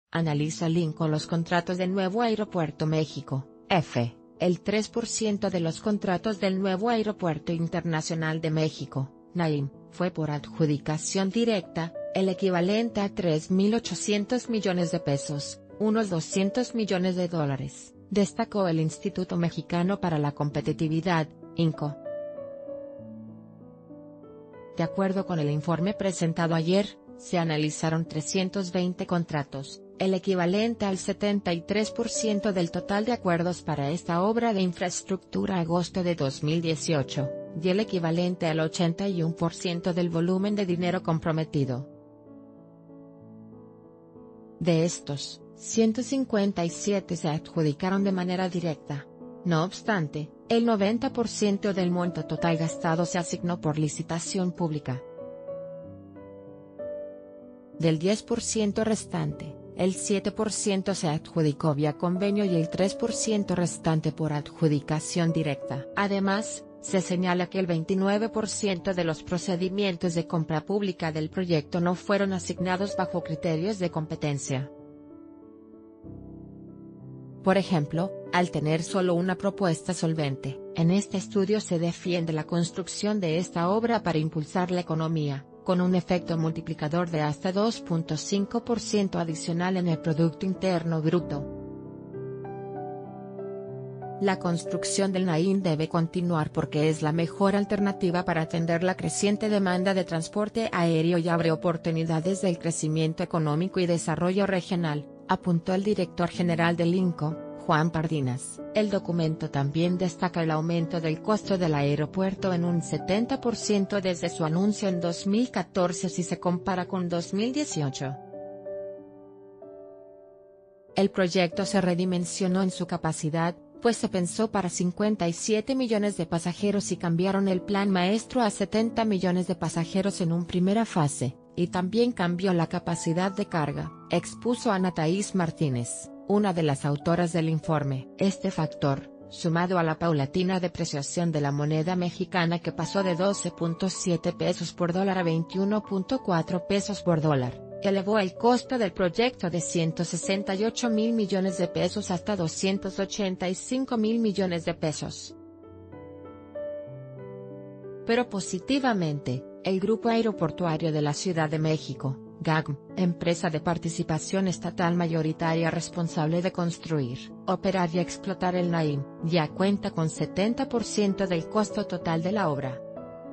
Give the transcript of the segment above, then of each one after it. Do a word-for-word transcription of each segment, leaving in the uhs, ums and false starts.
Analiza link con los contratos del nuevo Aeropuerto México, F. El tres por ciento de los contratos del nuevo Aeropuerto Internacional de México, NAIM, fue por adjudicación directa, el equivalente a tres mil ochocientos millones de pesos, unos doscientos millones de dólares, destacó el Instituto Mexicano para la Competitividad, INCO. De acuerdo con el informe presentado ayer, se analizaron trescientos veinte contratos, el equivalente al setenta y tres por ciento del total de acuerdos para esta obra de infraestructura a agosto de dos mil dieciocho, y el equivalente al ochenta y uno por ciento del volumen de dinero comprometido. De estos, ciento cincuenta y siete se adjudicaron de manera directa. No obstante, el noventa por ciento del monto total gastado se asignó por licitación pública. Del diez por ciento restante, el siete por ciento se adjudicó vía convenio y el tres por ciento restante por adjudicación directa. Además, se señala que el veintinueve por ciento de los procedimientos de compra pública del proyecto no fueron asignados bajo criterios de competencia. Por ejemplo, al tener solo una propuesta solvente, en este estudio se defiende la construcción de esta obra para impulsar la economía, con un efecto multiplicador de hasta dos punto cinco por ciento adicional en el Producto Interno Bruto. La construcción del NAIM debe continuar porque es la mejor alternativa para atender la creciente demanda de transporte aéreo y abre oportunidades del crecimiento económico y desarrollo regional, apuntó el director general del INCO, Juan Pardinas. El documento también destaca el aumento del costo del aeropuerto en un setenta por ciento desde su anuncio en dos mil catorce si se compara con dos mil dieciocho. El proyecto se redimensionó en su capacidad, pues se pensó para cincuenta y siete millones de pasajeros y cambiaron el plan maestro a setenta millones de pasajeros en una primera fase, y también cambió la capacidad de carga, expuso Ana Thaís Martínez, una de las autoras del informe. Este factor, sumado a la paulatina depreciación de la moneda mexicana que pasó de doce punto siete pesos por dólar a veintiuno punto cuatro pesos por dólar, elevó el costo del proyecto de ciento sesenta y ocho mil millones de pesos hasta doscientos ochenta y cinco mil millones de pesos. Pero positivamente, el Grupo Aeroportuario de la Ciudad de México, G A M, empresa de participación estatal mayoritaria responsable de construir, operar y explotar el NAIM, ya cuenta con setenta por ciento del costo total de la obra.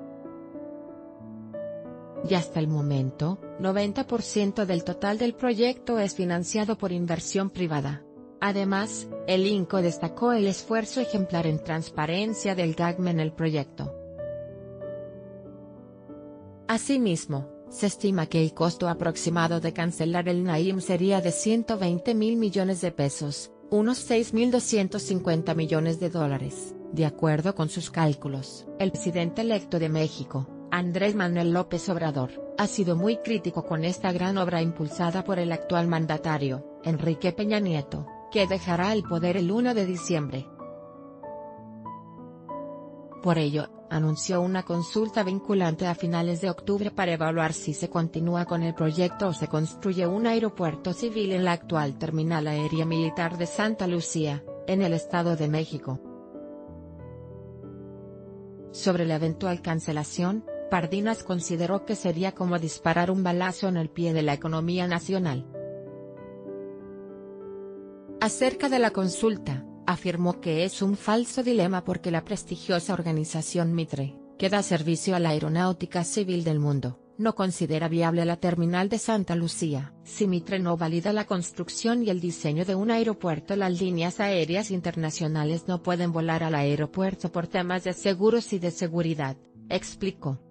Y hasta el momento, noventa por ciento del total del proyecto es financiado por inversión privada. Además, el INCO destacó el esfuerzo ejemplar en transparencia del G A M en el proyecto. Asimismo, se estima que el costo aproximado de cancelar el NAIM sería de ciento veinte mil millones de pesos, unos seis mil doscientos cincuenta millones de dólares, de acuerdo con sus cálculos. El presidente electo de México, Andrés Manuel López Obrador, ha sido muy crítico con esta gran obra impulsada por el actual mandatario, Enrique Peña Nieto, que dejará el poder el uno de diciembre. Por ello, anunció una consulta vinculante a finales de octubre para evaluar si se continúa con el proyecto o se construye un aeropuerto civil en la actual Terminal Aérea Militar de Santa Lucía, en el Estado de México. Sobre la eventual cancelación, Pardinas consideró que sería como disparar un balazo en el pie de la economía nacional. Acerca de la consulta, afirmó que es un falso dilema porque la prestigiosa organización Mitre, que da servicio a la aeronáutica civil del mundo, no considera viable la terminal de Santa Lucía. Si Mitre no valida la construcción y el diseño de un aeropuerto, las líneas aéreas internacionales no pueden volar al aeropuerto por temas de seguros y de seguridad, explicó.